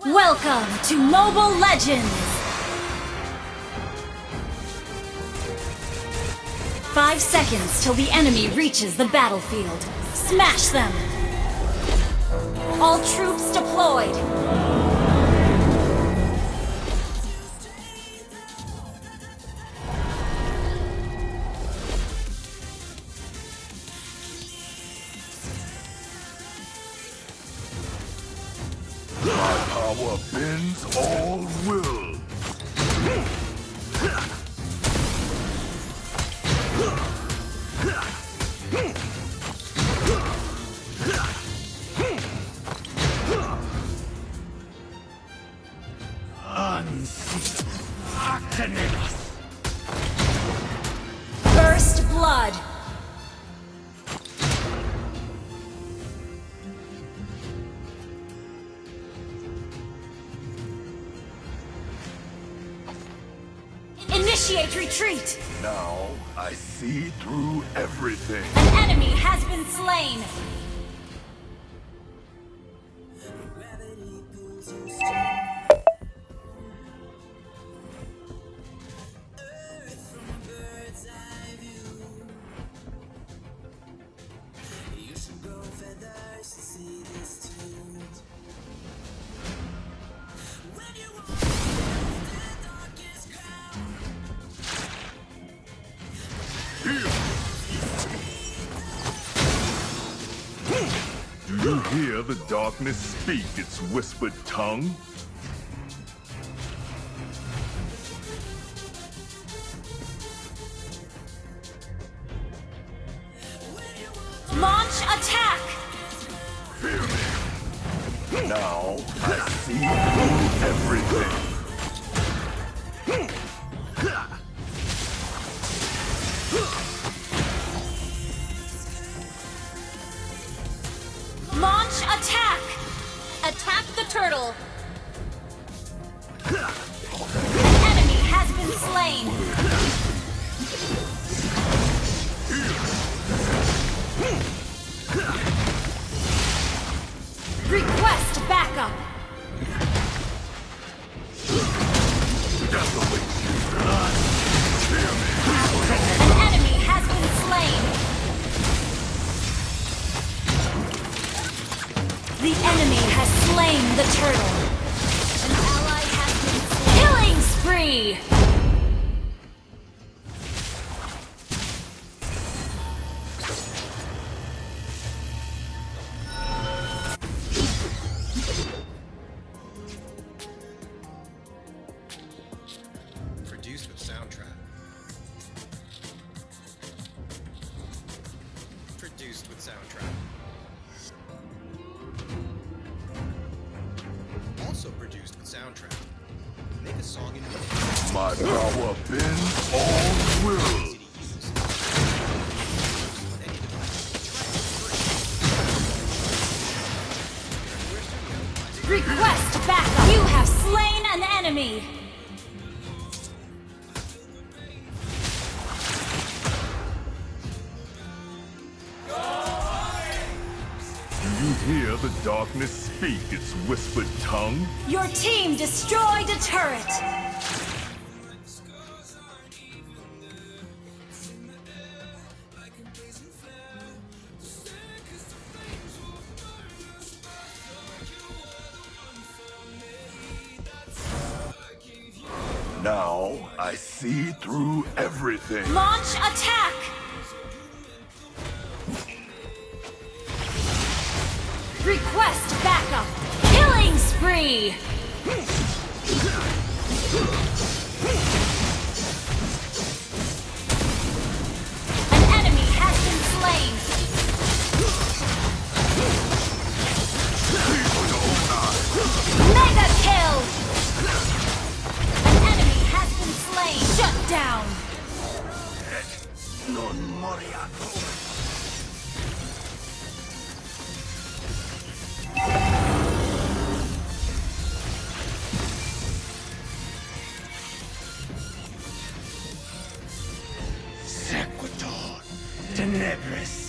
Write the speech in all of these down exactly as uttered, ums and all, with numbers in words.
Welcome to Mobile Legends! Five seconds till the enemy reaches the battlefield. Smash them! All troops deployed! My power bends all will. First blood! Initiate retreat! Now I see through everything. An enemy has been slain! Do you hear the darkness speak its whispered tongue? Launch attack! Fear me. Now I see through everything. Launch attack! Attack the turtle! An enemy has been slain! Request backup! An enemy has been slain! The enemy has slain the turtle. An ally has been slain. Killing spree! Produced with Soundtrap. Produced with Soundtrap. Also produced with Soundtrap. Make a song in minutes. My power bends all will. Easy to use. On any device. Try it for free. Request backup! You have slain an enemy! Do you hear the darkness speak its whispered tongue? Your team destroyed a turret! Now I see through everything. Launch attack! Request backup! Killing spree! An enemy has been slain! Mega kill! An enemy has been slain! Shut down! Non moriato. Sequitur Tenebris.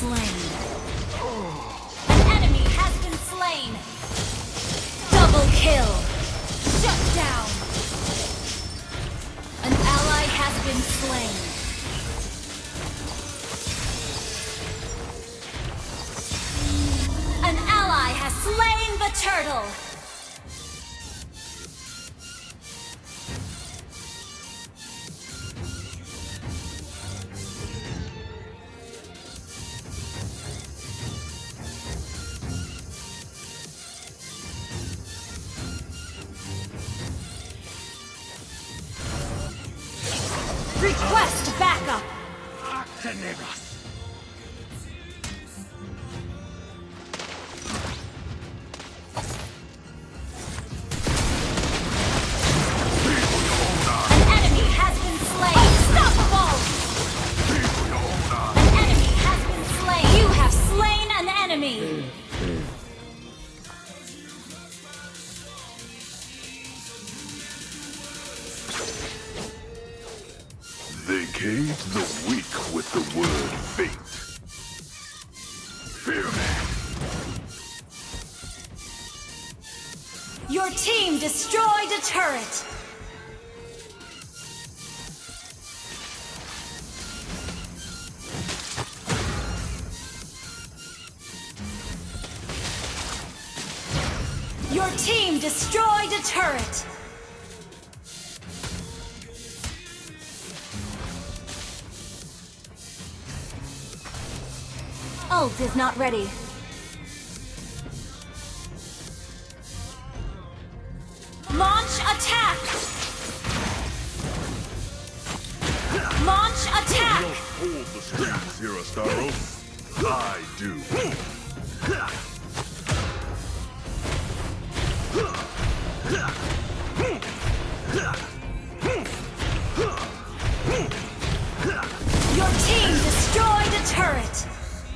slain. An enemy has been slain. Double kill. Shut down. An ally has been slain. An ally has slain the turtle. Request backup! Tenebras. An enemy has been slain! Unstoppable! An enemy has been slain! You have slain an enemy! They cage the weak with the word fate. Fear me! Your team destroyed a turret! Your team destroyed a turret! Ult is not ready. Launch attack! Launch attack! You don't hold the strings, Herostaros. I do. Your team destroyed a turret!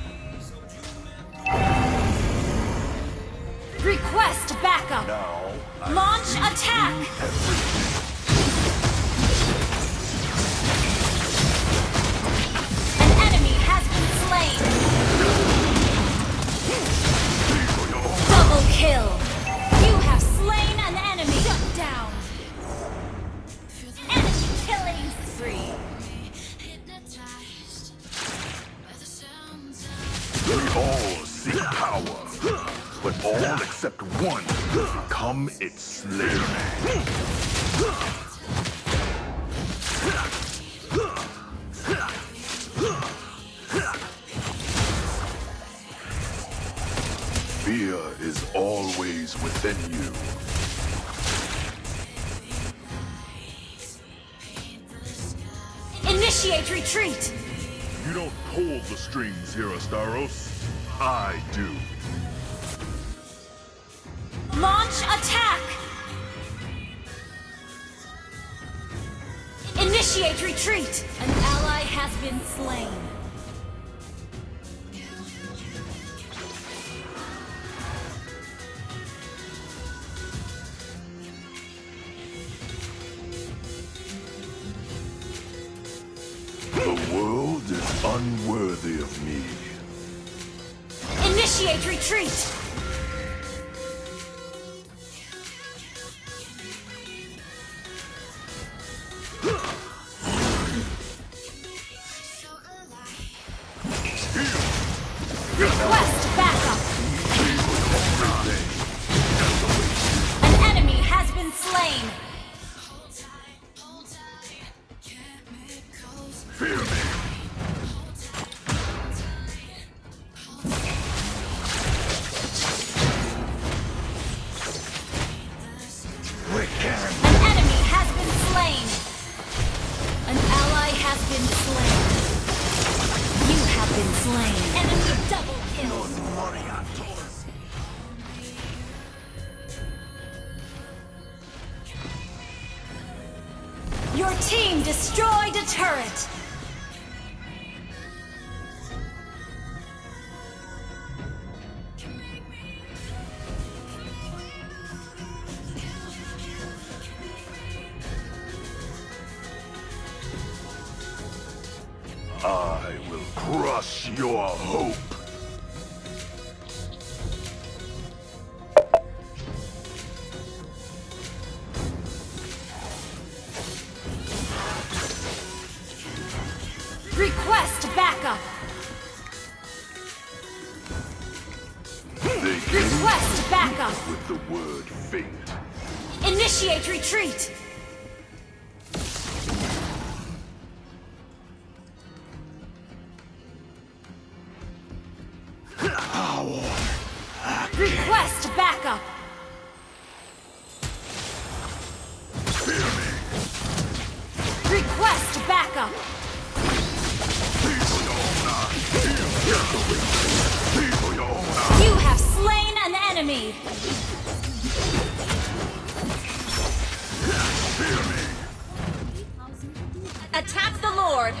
Request backup! Now, I Launch see attack! An enemy has been slain! Double kill! You have slain an enemy! Shut down! Enemy killing spree! We all seek power, but all except one become its slave. Fear is always within you. Initiate retreat! You don't hold the strings, Herostaros. I do. Launch attack! Initiate retreat! An ally has been slain. The world is unworthy of me. Initiate retreat! Request backup! An enemy has been slain! Fear me! An enemy has been slain! An ally has been slain. You have been slain. Enemy double kills. Your team destroyed a turret. I will Crush your hope. Request backup. They Request backup. with the word fate. Initiate retreat. Request backup. Request backup. You have slain an enemy. Attack the Lord.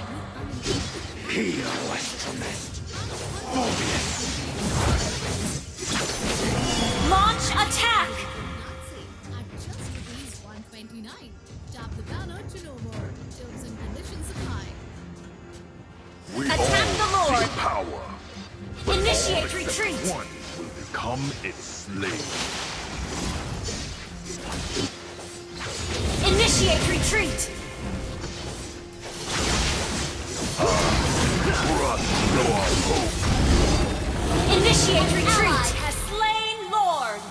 Launch attack. At just rupees one twenty-nine. Tap the banner to know more. Terms and conditions apply. We Attack all the Lord. seek power. But Initiate all except retreat. one will become its slave. Initiate retreat. Crush your hope. Initiate retreat. Ally has slain Lord.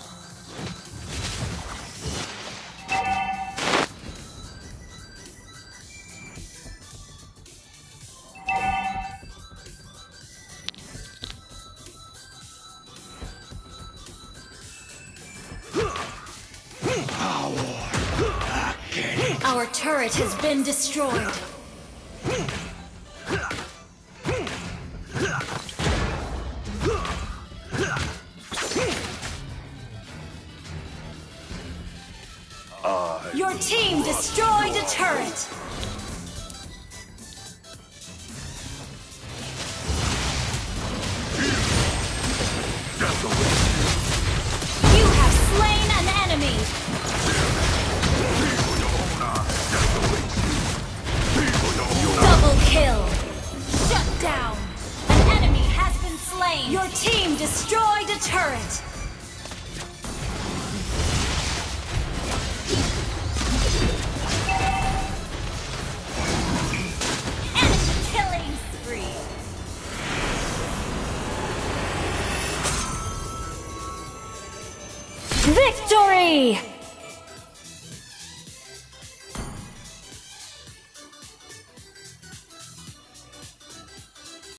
Our turret has been destroyed. I Your team destroyed a turret. You have slain an enemy. Double kill. Shut down. An enemy has been slain. Your team destroyed a turret. Enemy killing spree. Victory!